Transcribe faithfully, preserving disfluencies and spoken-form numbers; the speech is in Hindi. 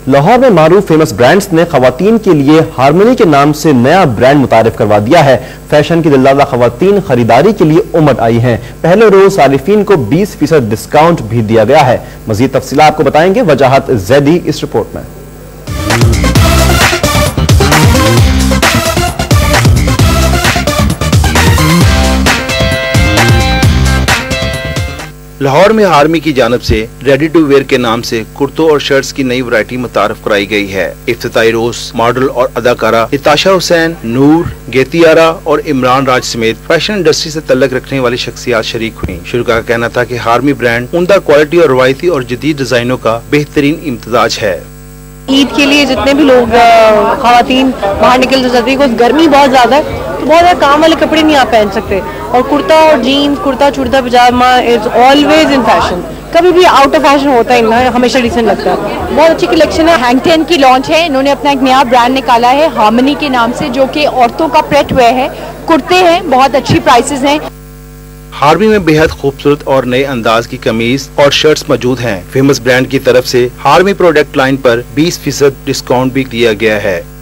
लाहौर में मारूफ फेमस ब्रांड्स ने खवातीन के लिए हारमोनी के नाम से नया ब्रांड मुतारिफ करवा दिया है। फैशन की दिलदादा खवातीन खरीदारी के लिए उमड़ आई हैं। पहले रोज सारिफीन को बीस फीसद डिस्काउंट भी दिया गया है। मजीद तफसील आपको बताएंगे वजाहत जैदी इस रिपोर्ट में। लाहौर में आर्मी की जानिब से रेडी टू वेयर के नाम से कुर्तों और शर्ट्स की नई वैरायटी मुतारफ कराई गई है। इफ्तिताई रोज मॉडल और अदाकारा निताशा हुसैन, नूर, गेतियारा और इमरान राज समेत फैशन इंडस्ट्री से तल्लक रखने वाली शख्सियात शरीक हुई। शुरा का कहना था कि आर्मी ब्रांड उम्दा क्वालिटी और रवायती और जदीद डिजाइनों का बेहतरीन इम्तजाज है। ईद के लिए जितने भी लोग खवातीन बाहर निकल जाती है, गर्मी बहुत ज्यादा है तो बहुत ज्यादा काम वाले कपड़े नहीं आप पहन सकते, और कुर्ता और jeans, kurta kurta pyjama is always in fashion. कभी भी आउट ऑफ फैशन होता है ना, हमेशा डिसेंट लगता है। बहुत अच्छी कलेक्शन है। हैंग टेन की लॉन्च है। इन्होंने अपना एक नया ब्रांड निकाला है हार्मनी के नाम से, जो कि औरतों का प्रेट वेयर है। कुर्ते हैं, बहुत अच्छी प्राइसेस हैं। हार्मी में बेहद खूबसूरत और नए अंदाज की कमीज और शर्ट्स मौजूद हैं। फेमस ब्रांड की तरफ से हार्मी प्रोडक्ट लाइन पर बीस फीसद डिस्काउंट भी दिया गया है।